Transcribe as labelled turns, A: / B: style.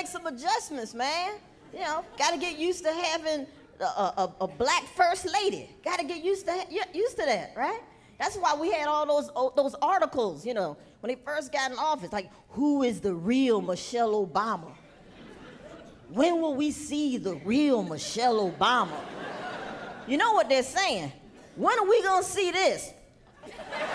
A: make some adjustments, man. You know, got to get used to having a black first lady. Got to get used to that, right? That's why we had all those articles, you know, when they first got in office, like, who is the real Michelle Obama? When will we see the real Michelle Obama? You know what they're saying? When are we gonna see this?